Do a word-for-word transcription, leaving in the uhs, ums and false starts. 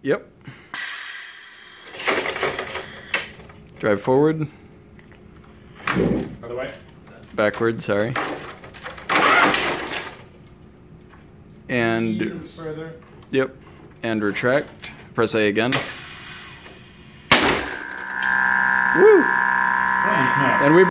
Yep. Drive forward. Other way. Backward, sorry. And Even further. yep. And retract. Press A again. Woo! Holy snap. And we